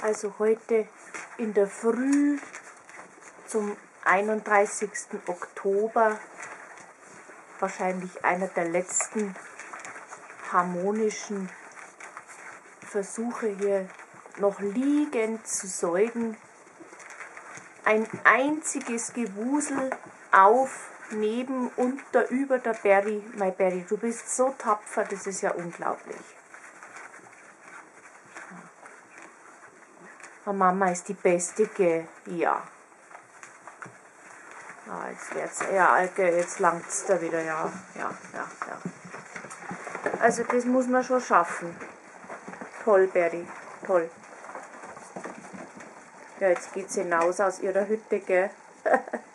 Also heute in der Früh zum 31. Oktober, wahrscheinlich einer der letzten harmonischen Versuche hier noch liegend zu säugen. Ein einziges Gewusel auf, neben, unter, über der Berry. My Berry, du bist so tapfer, das ist ja unglaublich. Oh, Mama ist die Beste, gell? Ja. Ah, jetzt wird's, ja, jetzt langt's da wieder, ja. Also das muss man schon schaffen. Toll, Berry, toll. Ja, jetzt geht's hinaus aus ihrer Hütte, gell?